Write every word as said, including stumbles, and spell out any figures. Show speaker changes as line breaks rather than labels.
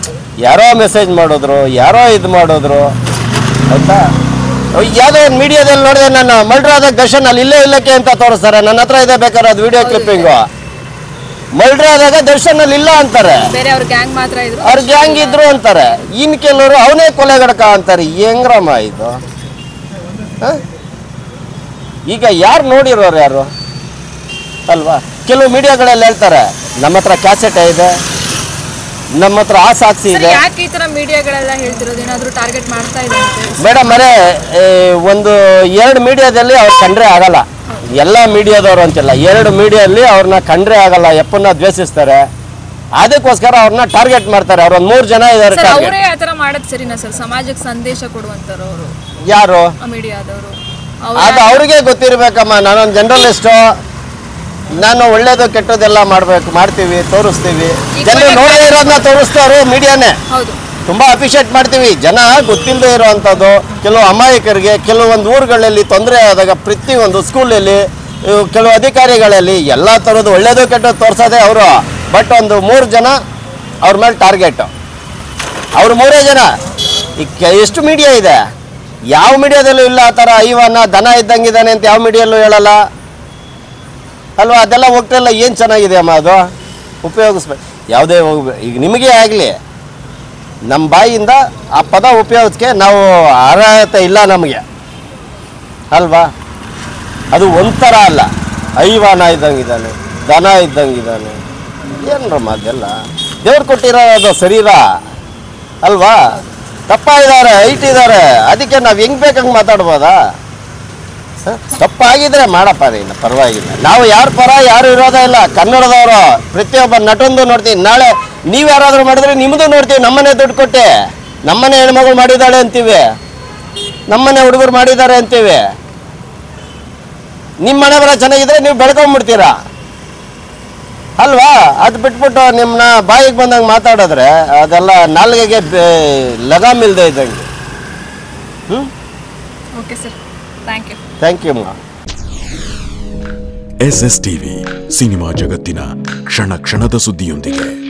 ಯಾರೋ ಮೆಸೇಜ್ ಮಾಡಿದ್ರು, ಯಾರೋ ಇದು ಮಾಡಿದ್ರು ಆಯ್ತಾ. ಯಾವುದೋ ಒಂದು ಮೀಡಿಯಾದಲ್ಲಿ ನೋಡಿದೆ ನಾನು, ಮರ್ಡರ್ ಆದಾಗ ದರ್ಶನ್ ಅಲ್ಲಿ ಇಲ್ಲೇ ಇಲ್ಲಕ್ಕೆ ಅಂತ ತೋರಿಸ್ತಾರೆ. ನನ್ನ ಹತ್ರ ಇದೆ ಬೇಕಾದ್ರೆ ಅದು ವಿಡಿಯೋ ಕ್ಲಿಪ್ಪಿಂಗು. ಮರ್ಡರ್ ಆದಾಗ ದರ್ಶನ್ ಅಲ್ಲಿ ಇಲ್ಲ ಅಂತಾರೆ, ಅವ್ರ ಗ್ಯಾಂಗ್ ಇದ್ರು ಅಂತಾರೆ. ಇನ್ ಕೆಲವರು ಅವನೇ ಕೊಲೆಗಡಕ ಅಂತಾರೆ. ಹೆಂಗ್ರಮ್ಮ ಇದು? ಈಗ ಯಾರು ನೋಡಿರೋರು ಯಾರು ಅಲ್ವಾ? ಕೆಲವು ಮೀಡಿಯಾಗಳಲ್ಲಿ ಹೇಳ್ತಾರೆ ನಮ್ಮ ಹತ್ರ ಕ್ಯಾಸೆಟ್ ಇದೆ, ನಮ್ಮ ಹತ್ರ ಆ ಸಾಕ್ಷಿ ಇದೆ. ಮೇಡಮ್ ಅರೇ ಒಂದು ಎರಡು ಮೀಡಿಯಾದಲ್ಲಿ ಅವ್ರು ಕಂಡ್ರೆ ಆಗಲ್ಲ, ಎಲ್ಲ ಮೀಡಿಯಾದವರು ಅಂತಿಲ್ಲ, ಎರಡು ಮೀಡಿಯಲ್ಲಿ ಅವ್ರನ್ನ ಕಂಡ್ರೆ ಆಗಲ್ಲ, ಎಪ್ಪನ್ನ ದ್ವೇಷಿಸ್ತಾರೆ. ಅದಕ್ಕೋಸ್ಕರ ಅವ್ರನ್ನ ಟಾರ್ಗೆಟ್ ಮಾಡ್ತಾರೆ. ಅವ್ರ ಒಂದ್ ಮೂರು ಜನ ಇದ್ದಾರೆ.
ಸಮಾಜಕ್ಕೆ ಸಂದೇಶ ಕೊಡುವಂತರು
ಯಾರು? ಅದು ಅವ್ರಿಗೆ ಗೊತ್ತಿರ್ಬೇಕಮ್ಮ. ನಾನೊಂದು ಜರ್ನಲಿಸ್ಟು, ನಾನು ಒಳ್ಳೇದು ಕೆಟ್ಟದೆಲ್ಲ ಮಾಡ್ಬೇಕು, ಮಾಡ್ತೀವಿ, ತೋರಿಸ್ತೀವಿ. ಜನರು ನೋಡೇ ಇರೋದನ್ನ ತೋರಿಸ್ತಾರೋ ಮೀಡಿಯಾನೇ. ತುಂಬಾ ಅಪ್ರಿಷಿಯೇಟ್ ಮಾಡ್ತೀವಿ. ಜನ ಗೊತ್ತಿಲ್ಲದೆ ಇರೋವಂಥದ್ದು, ಕೆಲವು ಅಮಾಯಕರಿಗೆ ಕೆಲವೊಂದು ಊರುಗಳಲ್ಲಿ ತೊಂದರೆ ಆದಾಗ ಪ್ರತಿಯೊಂದು ಸ್ಕೂಲಲ್ಲಿ ಕೆಲವು ಅಧಿಕಾರಿಗಳಲ್ಲಿ ಎಲ್ಲ ಥರದ್ದು ಒಳ್ಳೇದು ಕೆಟ್ಟದ್ದು ತೋರಿಸೋದೇ ಅವರು. ಬಟ್ ಒಂದು ಮೂರು ಜನ ಅವ್ರ ಮೇಲೆ ಟಾರ್ಗೆಟ್. ಅವ್ರು ಮೂರೇ ಜನ. ಈಗ ಎಷ್ಟು ಮೀಡಿಯಾ ಇದೆ, ಯಾವ ಮೀಡಿಯಾದಲ್ಲೂ ಇಲ್ಲ ಆ ಥರ ಐವನ್ನ ದನ ಇದ್ದಂಗಿದ್ದಾನೆ ಅಂತ ಯಾವ ಮೀಡಿಯಲ್ಲೂ ಹೇಳಲ್ಲ ಅಲ್ವಾ? ಅದೆಲ್ಲ ಹೋಗ್ತಿಲ್ಲ. ಏನು ಚೆನ್ನಾಗಿದೆ ಅಮ್ಮ ಅದು, ಉಪಯೋಗಿಸ್ಬೇಕು. ಯಾವುದೇ ಹೋಗ್ಬೇಕು. ಈಗ ನಿಮಗೆ ಆಗಲಿ ನಮ್ಮ ಬಾಯಿಯಿಂದ ಆ ಪದ ಉಪಯೋಗಕ್ಕೆ ನಾವು ಅರ್ಹತೆ ಇಲ್ಲ ನಮಗೆ ಅಲ್ವಾ? ಅದು ಒಂಥರ ಅಲ್ಲ, ಐವಾನ ಇದ್ದಂಗಿದ್ದಾನೆ, ದನ ಇದ್ದಂಗಿದ್ದಾನೆ. ಏನರಮ್ಮ ಅದೆಲ್ಲ? ದೇವ್ರು ಕೊಟ್ಟಿರೋದು ಶರೀರ ಅಲ್ವಾ? ತಪ್ಪ ಇದ್ದಾರೆ, ಹೈಟ್ ಇದ್ದಾರೆ, ಅದಕ್ಕೆ ನಾವು ಹೆಂಗೆ ಬೇಕಂಗೆ ಮಾತಾಡ್ಬೋದಾ? ತಪ್ಪಾಗಿದ್ರೆ ಮಾಡಪ್ಪ ರೀ, ಪರವಾಗಿಲ್ಲ. ನಾವು ಯಾರ ಪರ ಯಾರು ಇರೋದೇ ಇಲ್ಲ. ಕನ್ನಡದವರು ಪ್ರತಿಯೊಬ್ಬ ನಟೊಂದು ನೋಡ್ತೀವಿ. ನಾಳೆ ನೀವು ಯಾರಾದರೂ ಮಾಡಿದ್ರೆ ನಿಮ್ಮದು ನೋಡ್ತೀವಿ. ನಮ್ಮನೆ ದುಡ್ಡು ಕೊಟ್ಟೆ, ನಮ್ಮನೆ ಹೆಣ್ಮಗಳು ಮಾಡಿದ್ದಾಳೆ ಅಂತೀವಿ, ನಮ್ಮನೆ ಹುಡುಗರು ಮಾಡಿದ್ದಾರೆ ಅಂತೀವಿ. ನಿಮ್ಮ ಮನೆ ಬರ ಚೆನ್ನಾಗಿದ್ರೆ ನೀವು ಬೆಳ್ಕೊಂಬಿಡ್ತೀರಾ ಅಲ್ವಾ? ಅದು ಬಿಟ್ಬಿಟ್ಟು ನಿಮ್ಮನ್ನ ಬಾಯಿಗೆ ಬಂದಂಗೆ ಮಾತಾಡಿದ್ರೆ ಅದೆಲ್ಲ ನಾಲ್ಗೆಗೆ ಲಗಾಮ್ ಇಲ್ಲದೆ ಇದ್ದಂಗೆ. ಹ್ಞೂ
okay sir, thank you.
Thank you ಅಮ್ಮ.
ಎಸ್ ಎಸ್ ಟಿವಿ ಸಿನಿಮಾ ಜಗತ್ತಿನ ಕ್ಷಣ ಕ್ಷಣದ ಸುದ್ದಿಯೊಂದಿಗೆ.